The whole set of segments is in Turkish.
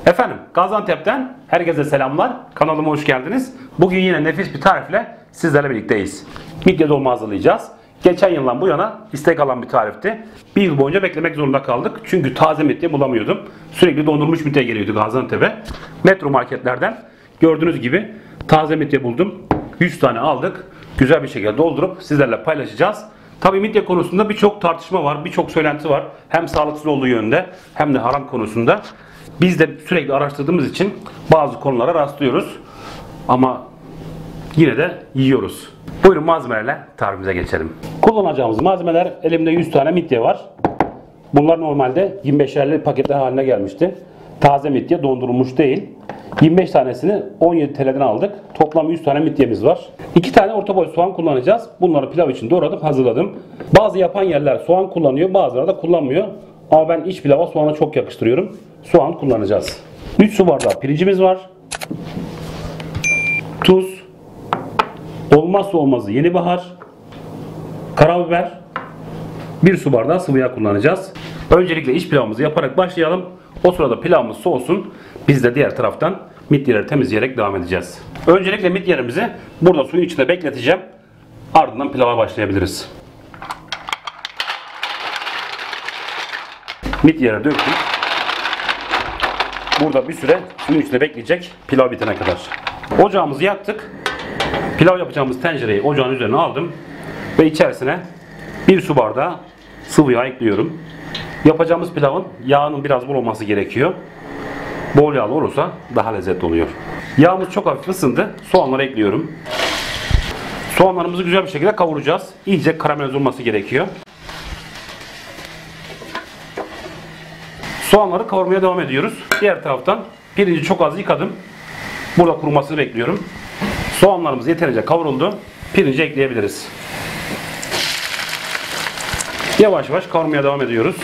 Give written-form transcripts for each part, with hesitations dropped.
Efendim Gaziantep'ten herkese selamlar. Kanalıma hoş geldiniz. Bugün yine nefis bir tarifle sizlerle birlikteyiz. Midye dolma hazırlayacağız. Geçen yıldan bu yana istek alan bir tarifti. Bir yıl boyunca beklemek zorunda kaldık. Çünkü taze midye bulamıyordum. Sürekli dondurulmuş midye geliyordu Gaziantep'e. Metro marketlerden gördüğünüz gibi taze midye buldum. 100 tane aldık. Güzel bir şekilde doldurup sizlerle paylaşacağız. Tabii midye konusunda birçok tartışma var, birçok söylenti var. Hem sağlıksız olduğu yönde hem de haram konusunda. Biz de sürekli araştırdığımız için bazı konulara rastlıyoruz. Ama yine de yiyoruz. Buyurun malzemelerle tarifimize geçelim. Kullanacağımız malzemeler, elimde 100 tane midye var. Bunlar normalde 25'erli paketler haline gelmişti. Taze midye, dondurulmuş değil. 25 tanesini 17 TL'den aldık. Toplam 100 tane midyemiz var. 2 tane orta boy soğan kullanacağız. Bunları pilav için doğradım, hazırladım. Bazı yapan yerler soğan kullanıyor, bazıları da kullanmıyor. Ama ben iç pilava soğanı çok yakıştırıyorum. Soğan kullanacağız. 3 su bardağı pirincimiz var. Tuz. Olmazsa olmazı yeni bahar. Karabiber. 1 su bardağı sıvı yağ kullanacağız. Öncelikle iç pilavımızı yaparak başlayalım. O sırada pilavımız soğusun. Biz de diğer taraftan midyeleri temizleyerek devam edeceğiz. Öncelikle midyelerimizi burada suyun içinde bekleteceğim. Ardından pilava başlayabiliriz. Midyeleri döktük. Burada bir süre suyun içinde bekleyecek pilav bitene kadar. Ocağımızı yaktık. Pilav yapacağımız tencereyi ocağın üzerine aldım. Ve içerisine 1 su bardağı sıvı yağ ekliyorum. Yapacağımız pilavın yağının biraz bol olması gerekiyor. Bol yağlı olursa daha lezzetli oluyor. Yağımız çok hafif ısındı. Soğanları ekliyorum. Soğanlarımızı güzel bir şekilde kavuracağız. İyice karamelize olması gerekiyor. Soğanları kavurmaya devam ediyoruz. Diğer taraftan pirinci çok az yıkadım. Burada kurumasını bekliyorum. Soğanlarımız yeterince kavruldu. Pirinci ekleyebiliriz. Yavaş yavaş kavurmaya devam ediyoruz.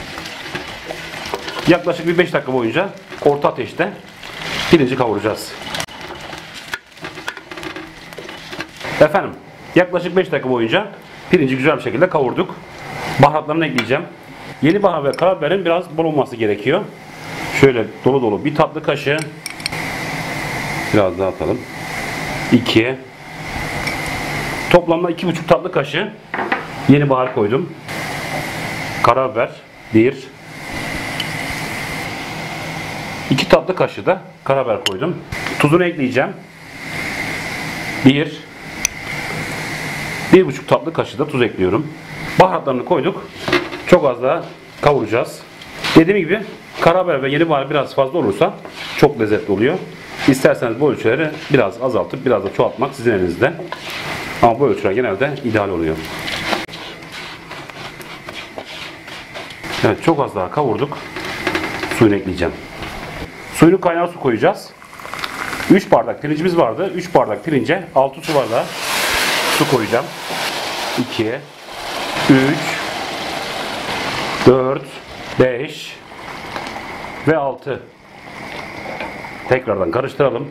Yaklaşık bir 5 dakika boyunca orta ateşte pirinci kavuracağız. Efendim yaklaşık 5 dakika boyunca pirinci güzel bir şekilde kavurduk. Baharatlarını ekleyeceğim. Yeni bahar ve karabiberin biraz bol olması gerekiyor. Şöyle dolu dolu bir tatlı kaşığı. Biraz daha atalım. 2. Toplamda 2,5 tatlı kaşığı yeni bahar koydum. Karabiber 1. 2 tatlı kaşığı da karabiber koydum. Tuzunu ekleyeceğim. 1,5 tatlı kaşığı da tuz ekliyorum. Baharatlarını koyduk. Çok az daha kavuracağız. Dediğim gibi karabiber ve yeni bahar biraz fazla olursa çok lezzetli oluyor. İsterseniz bu ölçüleri biraz azaltıp biraz da çoğaltmak sizin elinizde. Ama bu ölçüler genelde ideal oluyor. Evet, çok az daha kavurduk. Suyunu ekleyeceğim. Suyunu kaynar su koyacağız. 3 bardak pirincimiz vardı. 3 bardak pirince 6 su bardağı su koyacağım. 2, 3, 4, 5 ve 6. Tekrardan karıştıralım.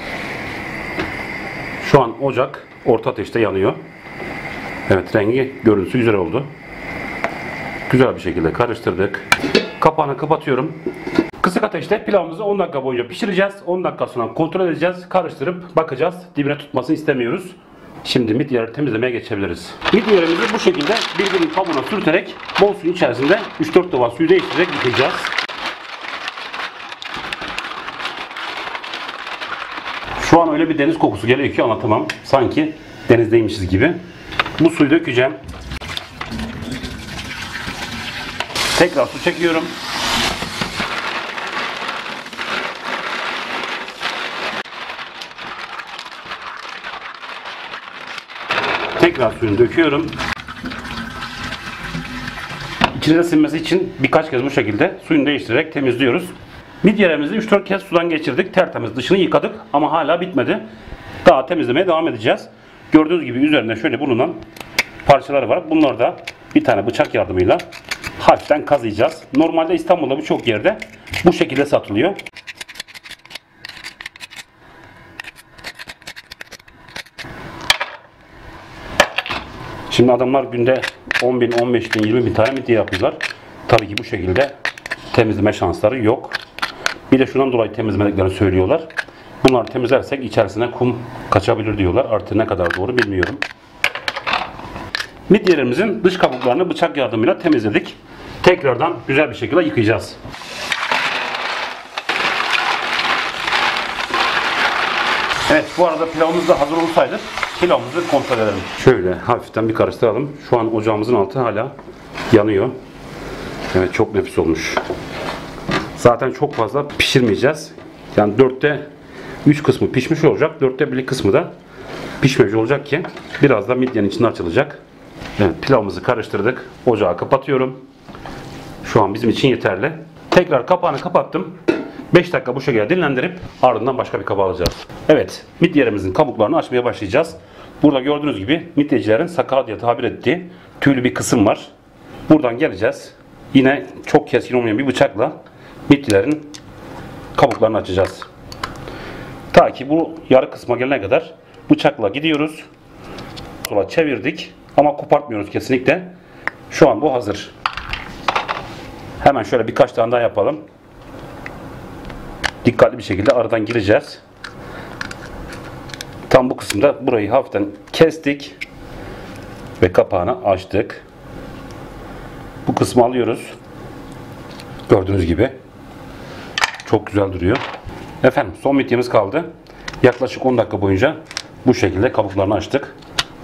Şu an ocak orta ateşte yanıyor. Evet, rengi, görüntüsü güzel oldu. Güzel bir şekilde karıştırdık. Kapağını kapatıyorum. Kısık ateşte pilavımızı 10 dakika boyunca pişireceğiz. 10 dakika sonra kontrol edeceğiz. Karıştırıp bakacağız. Dibine tutmasını istemiyoruz. Şimdi midyeleri temizlemeye geçebiliriz. Midyelerimizi bu şekilde birbirinin kabuğuna sürterek bol suyun içerisinde 3-4 tava suyu değiştirerek yıkayacağız. Şu an öyle bir deniz kokusu geliyor ki anlatamam. Sanki denizdeymişiz gibi. Bu suyu dökeceğim. Tekrar su çekiyorum. Tekrar suyunu döküyorum. İçine sinmesi için birkaç kez bu şekilde suyunu değiştirerek temizliyoruz. Midyelerimizi 3-4 kez sudan geçirdik. Tertemiz dışını yıkadık ama hala bitmedi. Daha temizlemeye devam edeceğiz. Gördüğünüz gibi üzerinde şöyle bulunan parçalar var. Bunları da bir tane bıçak yardımıyla hafiften kazıyacağız. Normalde İstanbul'da birçok yerde bu şekilde satılıyor. Şimdi adamlar günde 10.000, 15.000, 20.000 tane midye yapıyorlar. Tabii ki bu şekilde temizleme şansları yok. Bir de şundan dolayı temizlemediklerini söylüyorlar. Bunları temizlersek içerisine kum kaçabilir diyorlar. Artık ne kadar doğru bilmiyorum. Midyelerimizin dış kabuklarını bıçak yardımıyla temizledik. Tekrardan güzel bir şekilde yıkayacağız. Evet, bu arada pilavımız da hazır olsaydı pilavımızı kontrol edelim. Şöyle hafiften bir karıştıralım. Şu an ocağımızın altı hala yanıyor. Evet, çok nefis olmuş. Zaten çok fazla pişirmeyeceğiz. Yani 4'te 3 kısmı pişmiş olacak. 4'te 1 kısmı da pişmemiş olacak ki biraz da midyenin içinde açılacak. Evet, pilavımızı karıştırdık. Ocağı kapatıyorum. Şu an bizim için yeterli. Tekrar kapağını kapattım. 5 dakika bu şekilde dinlendirip ardından başka bir kaba alacağız. Evet, midyelerimizin kabuklarını açmaya başlayacağız. Burada gördüğünüz gibi midyecilerin sakal diye tabir ettiği tüylü bir kısım var. Buradan geleceğiz. Yine çok keskin olmayan bir bıçakla midyelerin kabuklarını açacağız. Ta ki bu yarı kısma gelene kadar bıçakla gidiyoruz. Sola çevirdik ama kopartmıyoruz kesinlikle. Şu an bu hazır. Hemen şöyle birkaç tane daha yapalım. Dikkatli bir şekilde aradan gireceğiz. Tam bu kısımda burayı hafiften kestik ve kapağını açtık. Bu kısmı alıyoruz. Gördüğünüz gibi çok güzel duruyor. Efendim, son midyemiz kaldı. Yaklaşık 10 dakika boyunca bu şekilde kabuklarını açtık.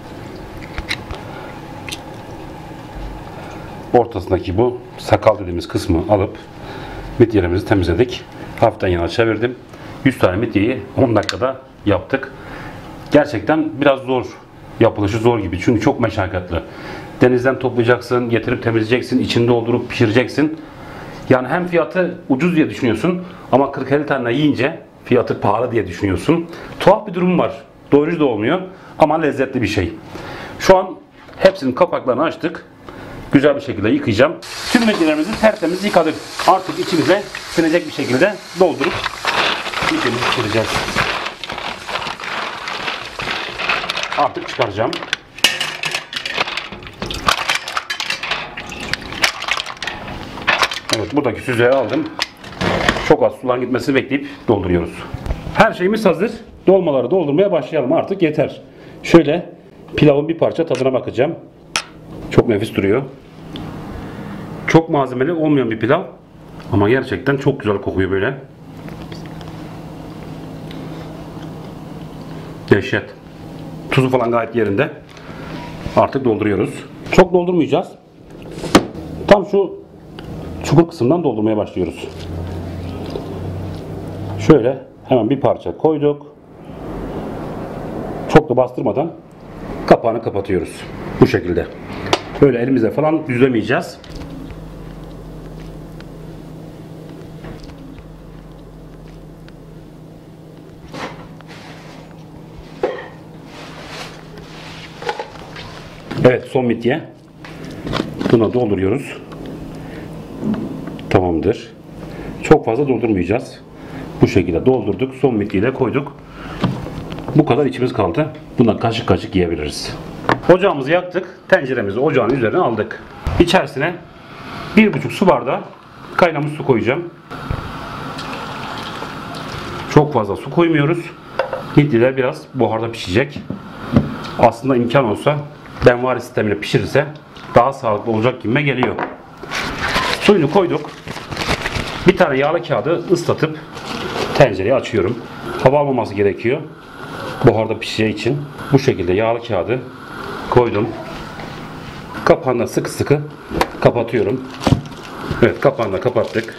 Ortasındaki bu sakal dediğimiz kısmı alıp midyelerimizi temizledik. Hafiften yana çevirdim. 100 tane midyeyi 10 dakikada yaptık. Gerçekten biraz zor. Yapılışı zor gibi. Çünkü çok meşakkatli. Denizden toplayacaksın, getirip temizleyeceksin, içini doldurup pişireceksin. Yani hem fiyatı ucuz diye düşünüyorsun ama 40-50 tane yiyince fiyatı pahalı diye düşünüyorsun. Tuhaf bir durum var. Doyurucu da olmuyor ama lezzetli bir şey. Şu an hepsinin kapaklarını açtık. Güzel bir şekilde yıkayacağım. Tüm midyelerimizi tertemiz yıkadık. Artık içimize sinecek bir şekilde doldurup midyemizi pişireceğiz. Artık çıkaracağım. Evet, buradaki süzgeçi aldım. Çok az suların gitmesini bekleyip dolduruyoruz. Her şeyimiz hazır. Dolmaları doldurmaya başlayalım, artık yeter. Şöyle pilavın bir parça tadına bakacağım. Çok nefis duruyor. Çok malzemeli olmayan bir pilav ama gerçekten çok güzel kokuyor böyle. Dehşet. Tuzu falan gayet yerinde. Artık dolduruyoruz. Çok doldurmayacağız. Tam şu çukur kısımdan doldurmaya başlıyoruz. Şöyle hemen bir parça koyduk. Çok da bastırmadan kapağını kapatıyoruz. Bu şekilde. Böyle elimize falan düzlemeyeceğiz. Evet, son midye. Buna dolduruyoruz. Tamamdır. Çok fazla doldurmayacağız. Bu şekilde doldurduk. Son midyeyi de koyduk. Bu kadar içimiz kaldı. Bundan kaşık kaşık yiyebiliriz. Ocağımızı yaktık. Tenceremizi ocağın üzerine aldık. İçerisine 1,5 su bardağı kaynamış su koyacağım. Çok fazla su koymuyoruz. Midyeler biraz buharda pişecek. Aslında imkan olsa benvari sistemiyle pişirirse daha sağlıklı olacak gibime geliyor. Suyunu koyduk. Bir tane yağlı kağıdı ıslatıp tencereyi açıyorum. Hava almaması gerekiyor. Buharda pişeceği için. Bu şekilde yağlı kağıdı koydum. Kapağını sıkı sıkı kapatıyorum. Evet, kapağını da kapattık.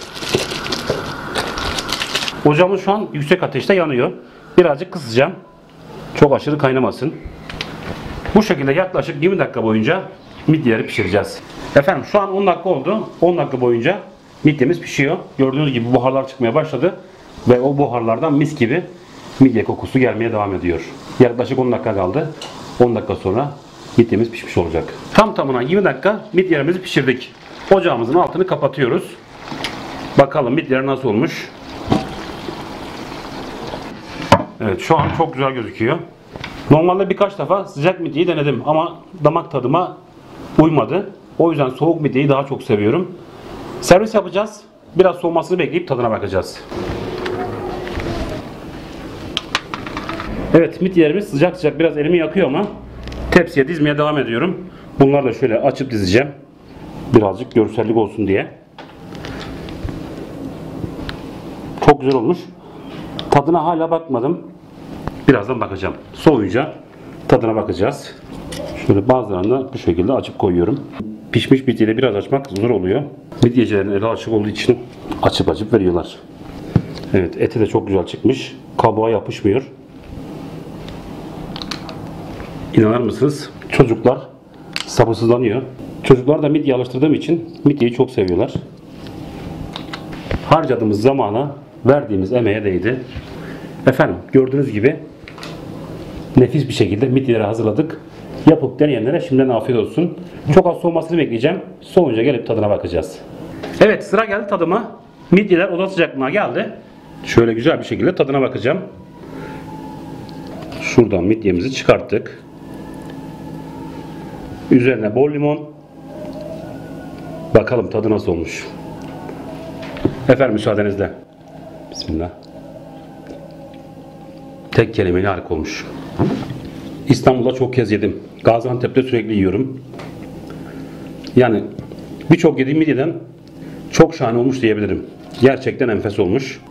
Ocağımız şu an yüksek ateşte yanıyor. Birazcık kısacağım. Çok aşırı kaynamasın. Bu şekilde yaklaşık 20 dakika boyunca midyeleri pişireceğiz. Efendim, şu an 10 dakika oldu. 10 dakika boyunca midyemiz pişiyor. Gördüğünüz gibi buharlar çıkmaya başladı. Ve o buharlardan mis gibi midye kokusu gelmeye devam ediyor. Yaklaşık 10 dakika kaldı. 10 dakika sonra midyemiz pişmiş olacak. Tam tamına 20 dakika midyelerimizi pişirdik. Ocağımızın altını kapatıyoruz. Bakalım midyeler nasıl olmuş. Evet, şu an çok güzel gözüküyor. Normalde birkaç defa sıcak midyeyi denedim ama damak tadıma uymadı. O yüzden soğuk midyeyi daha çok seviyorum. Servis yapacağız. biraz soğumasını bekleyip tadına bakacağız. Evet, midyelerimiz sıcak sıcak biraz elimi yakıyor ama tepsiye dizmeye devam ediyorum. Bunları da şöyle açıp dizeceğim. Birazcık görsellik olsun diye. Çok güzel olmuş. Tadına hala bakmadım. Birazdan bakacağım. Soğuyunca tadına bakacağız. Şöyle bazılarını da bu şekilde açıp koyuyorum. Pişmiş midyeyle biraz açmak zor oluyor. Midyecilerin eli açık olduğu için açıp veriyorlar. Evet, eti de çok güzel çıkmış. Kabuğa yapışmıyor. İnanır mısınız? Çocuklar sabırsızlanıyor. Çocuklar da midye alıştırdığım için midyeyi çok seviyorlar. Harcadığımız zamana, verdiğimiz emeğe değdi. Efendim, gördüğünüz gibi nefis bir şekilde midyeleri hazırladık. Yapıp deneyenlere şimdiden afiyet olsun. Çok az soğumasını bekleyeceğim. Soğuyunca gelip tadına bakacağız. Evet, sıra geldi tadıma. Midyeler oda sıcaklığına geldi. Şöyle güzel bir şekilde tadına bakacağım. Şuradan midyemizi çıkarttık. Üzerine bol limon. Bakalım tadı nasıl olmuş. Efendim, müsaadenizle. Bismillah. Tek kelimeyle harika olmuş. İstanbul'da çok kez yedim. Gaziantep'te sürekli yiyorum. Yani birçok yediğim midyeden çok şahane olmuş diyebilirim. Gerçekten enfes olmuş.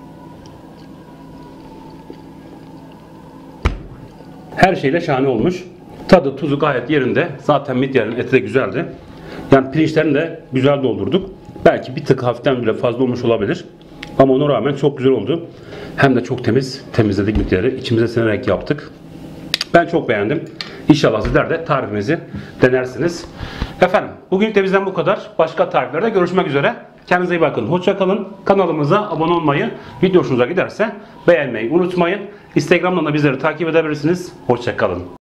Her şeyle şahane olmuş. Tadı, tuzu gayet yerinde. Zaten midyelerin eti de güzeldi. Yani pirinçlerini de güzel doldurduk. Belki bir tık hafiften bile fazla olmuş olabilir. Ama ona rağmen çok güzel oldu. Hem de çok temizledik midyeleri. İçimize sinerek yaptık. Ben çok beğendim. İnşallah sizler de tarifimizi denersiniz. Efendim, bugün de bizden bu kadar. Başka tariflerde görüşmek üzere. Kendinize iyi bakın. Hoşça kalın. Kanalımıza abone olmayı, video hoşunuza giderse beğenmeyi unutmayın. Instagram'dan da bizleri takip edebilirsiniz. Hoşça kalın.